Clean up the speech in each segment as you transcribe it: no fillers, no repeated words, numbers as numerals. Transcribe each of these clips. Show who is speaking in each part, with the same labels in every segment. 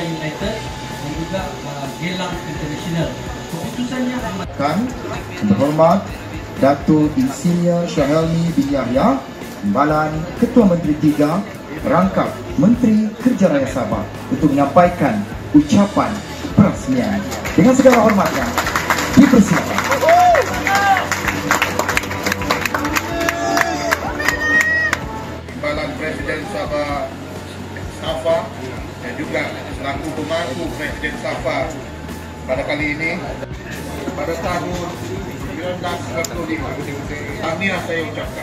Speaker 1: United dan juga Gelang International. Keputusannya
Speaker 2: akan berhormat Datuk Insinyur Syahelmi bin Yahya, Timbalan Ketua Menteri 3, rangkap Menteri Kerja Raya Sabah untuk menyampaikan ucapan perasmian. Dengan segala hormatnya, dipersilakan.
Speaker 3: Timbalan Presiden Sabah Safa dan juga selaku pemangku Presiden Safa pada kali ini pada tahun 1995. Tahniah saya ucapkan.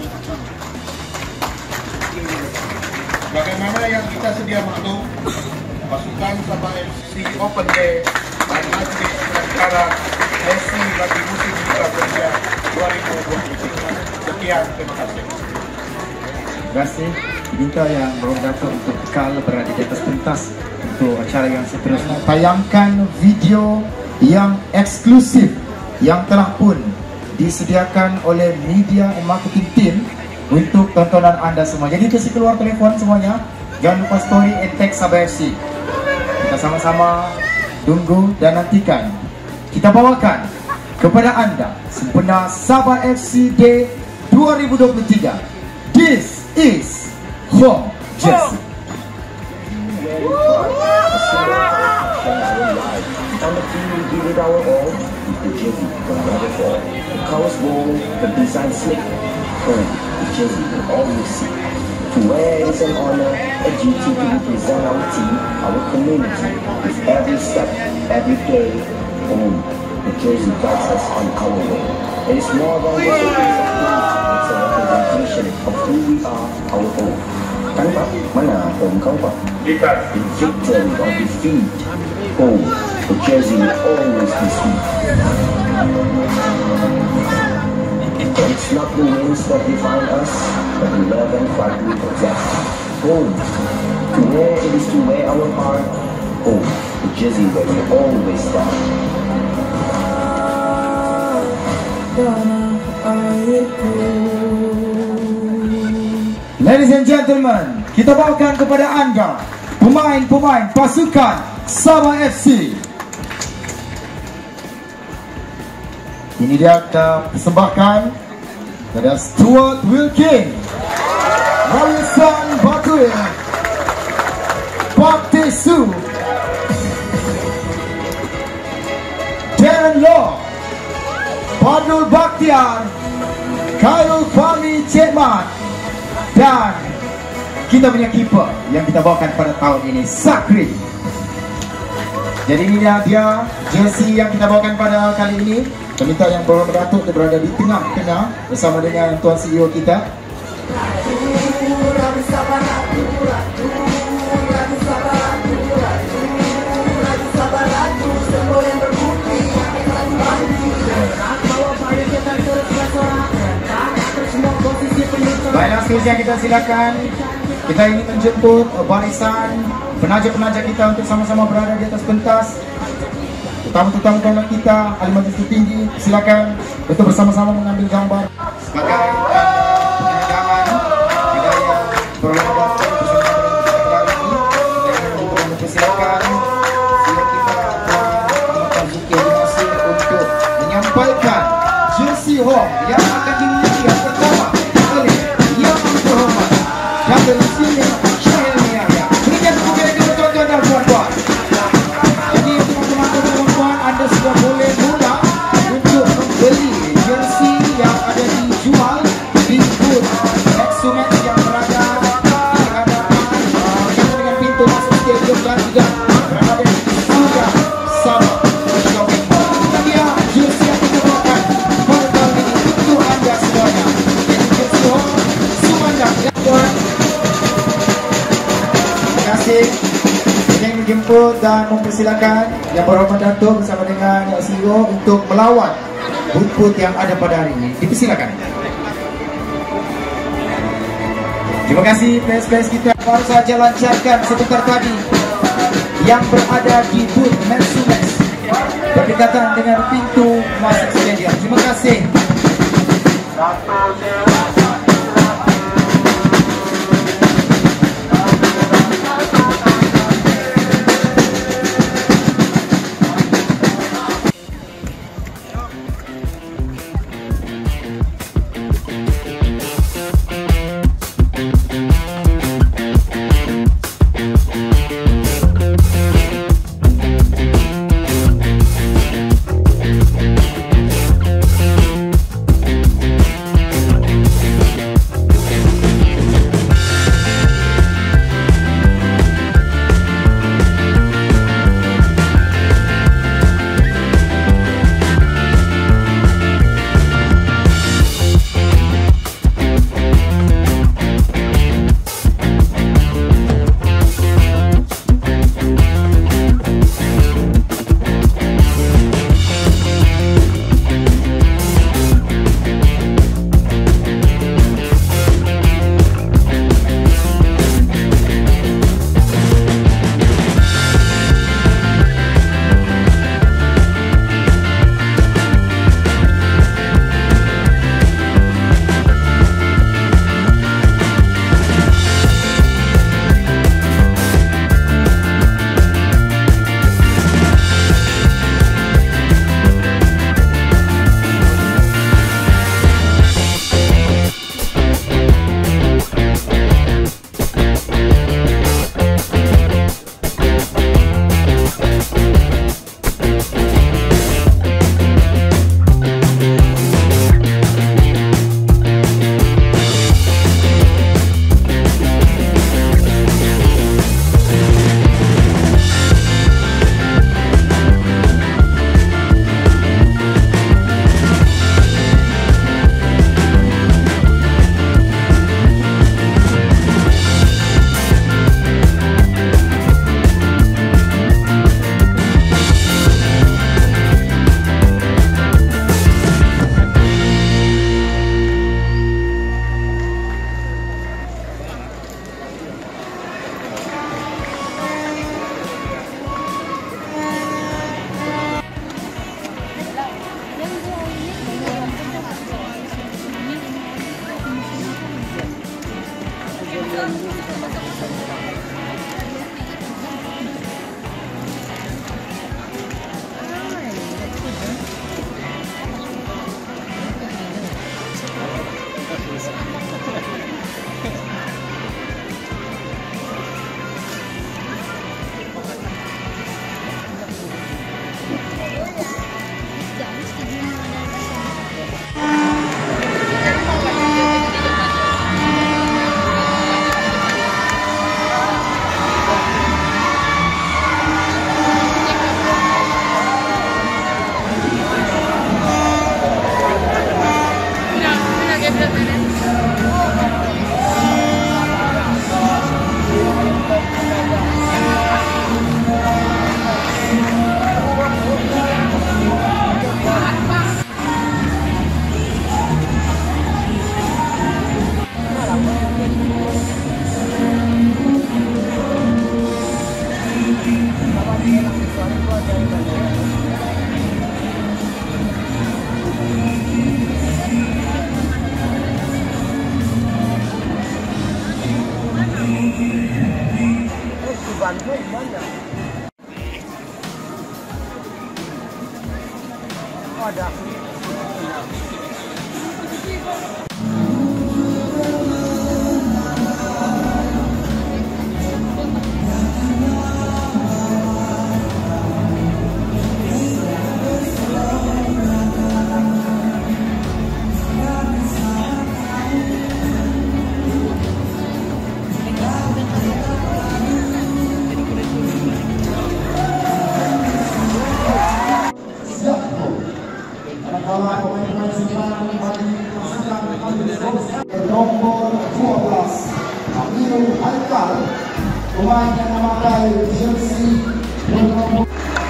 Speaker 3: Bagaimana yang kita sedia maklum, pasukan Sabah FC Open Day dan Majlis Negara FC bagi musim Liga Kerja 2023. Sekian, terima kasih.
Speaker 2: Terima kasih. Diminta yang berhormat untuk kekal berada di atas pentas untuk acara yang seterusnya. Tayangkan video yang eksklusif yang telah pun disediakan oleh media and marketing team untuk tontonan anda semua. Jadi kasih keluar telefon semuanya. Jangan lupa story and tag Sabah FC. Kita sama-sama tunggu dan nantikan. Kita bawakan kepada anda sempena Sabah FC Day 2023. This is Home Jersey.
Speaker 4: On the team, we give it our all. The jersey will never fall. The colors bold, the design slick. Home, the jersey will always see. To wear is an honor, a duty to represent our team, our community. With every step, every day, home, the jersey guides us on our way. It is more than just a piece of cloth. It's a representation of who we are, our home. Kan Pak? Mana home kau Pak? In victory or defeat, home, the jersey will always be sweet. It's not the wins that define us, but the love and fight we possess. Home, to wear it is to wear our heart. Home, the jersey where we always start.
Speaker 2: Ladies and gentlemen, kita bawakan kepada anda pemain-pemain pasukan Sabah FC. Ini dia kita persembahkan kepada Stuart Wilkin, Harrison Batuin, Park Tae-Soo, Darren Law, Padul Bakhtiar, Khairul Fahmi Cekmat, dan kita punya keeper yang kita bawakan pada tahun ini, Sakri. Jadi ini dia jersey yang kita bawakan pada kali ini. Minta yang berhormat Datuk untuk berada di tengah-tengah bersama dengan Tuan CEO kita. Baiklah, seterusnya kita silakan. Kita ingin menjemput barisan penaja-penaja kita untuk sama-sama berada di atas pentas. Tetamu-tetamu kawanan kita, ahli majlis tertinggi, silakan untuk bersama-sama mengambil gambar sebagai penyertaan budaya berlomba bersama dengan kita silakan sila kita dan Zikir Masih untuk menyampaikan jersey home yang akan dimiliki yang pertama oleh yang berhormat Datuk Insinyur Syahelmi bin Yahya. Berikan tepuk tangan kepada tuan-tuan dan puan-puan. Jadi teman-teman, anda sudah boleh mula untuk membeli jersey yang ada dijual di booth Exumet yang berada di hadapan dengan pintu masuk stadium dan juga berada di Sudah Sabah Shopping Mall. Dia jersey yang kita bawakan pada tahun ini untuk anda semuanya. Jadi jersey home Sumandang. Terima kasih. Yang dijemput dan mempersilakan yang berhormat Datuk bersama dengan CEO untuk melawat booth yang ada pada hari ini. Dipersilakan. Terima kasih players-players kita baru saja lancarkan sebentar tadi yang berada di booth Mercedes berdekatan dengan pintu masuk stadium. Terima kasih. Nomor 12 Amirul Haikal, pemain yang memakai jersey nomor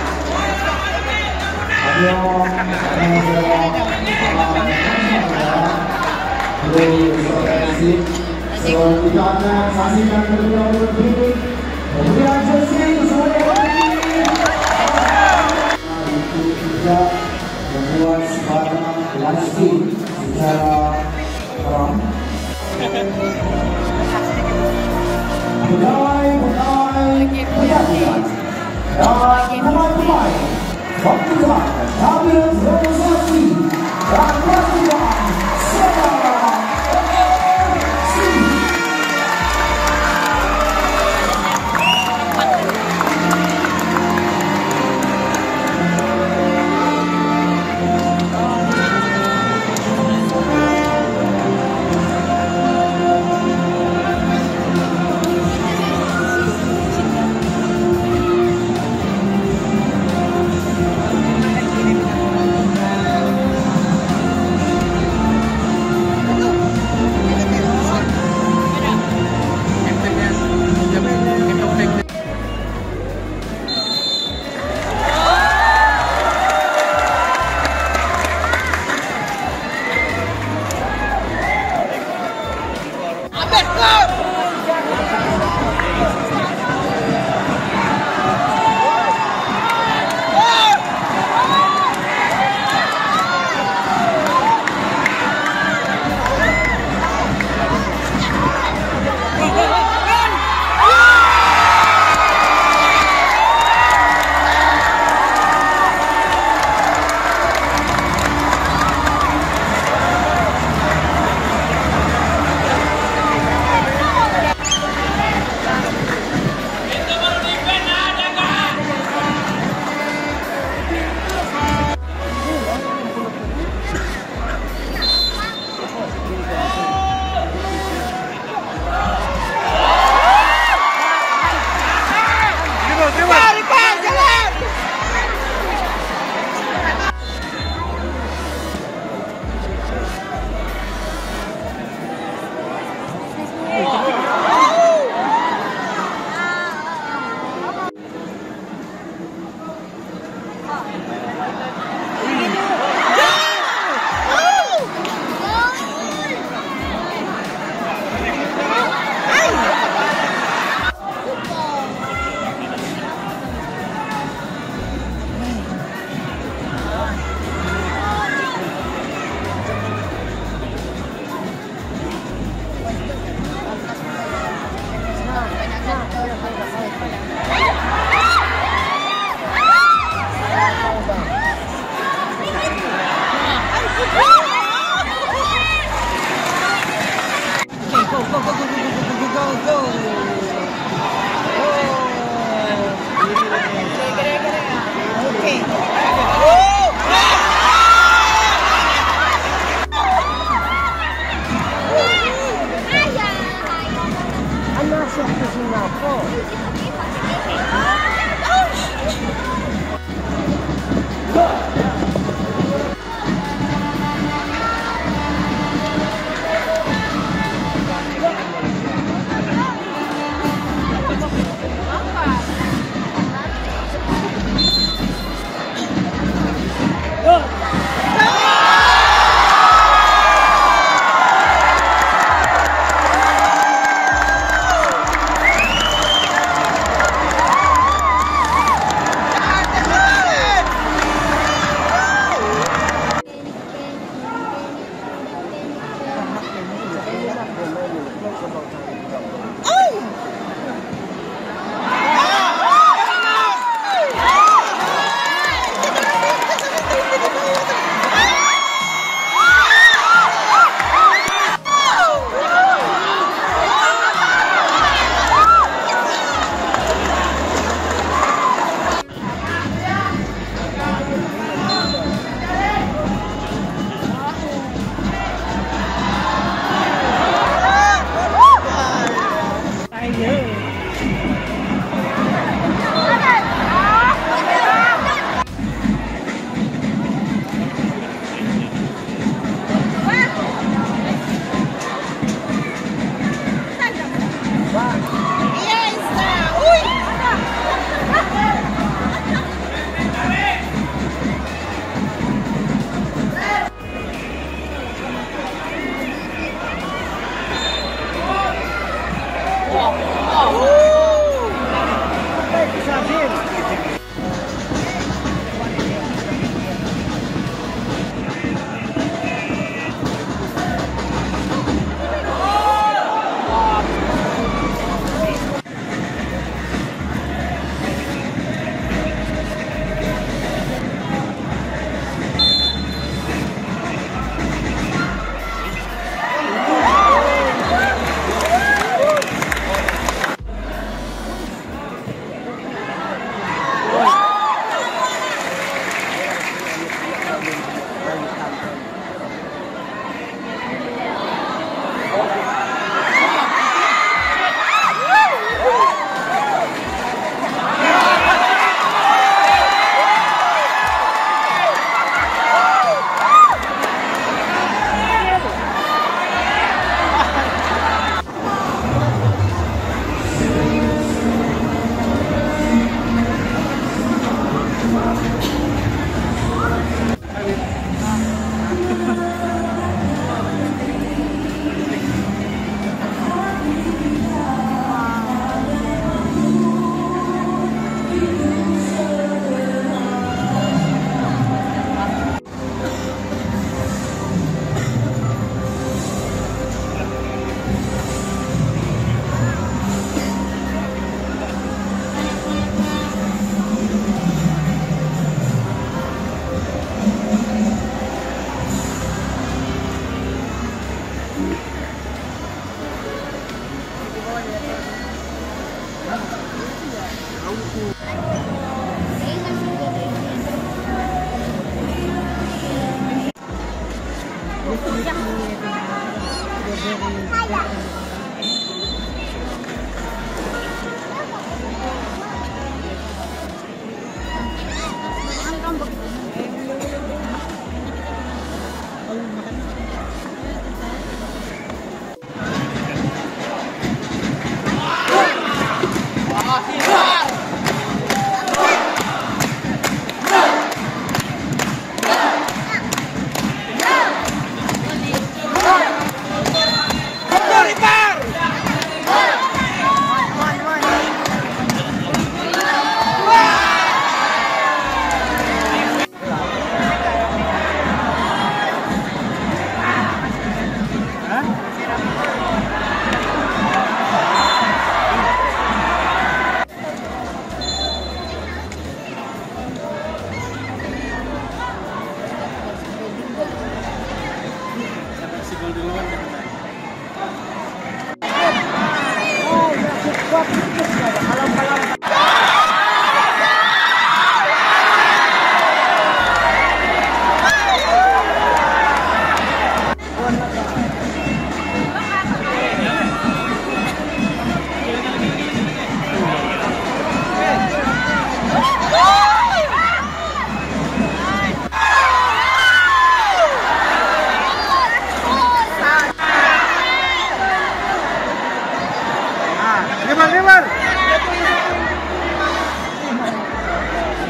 Speaker 2: membuat sebarang plastik secara terang. Mulai perhatian dan pemain-pemain waktu depan ambil representasi dan pasukan Semarang FC.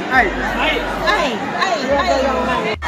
Speaker 5: Ay, ay, ay.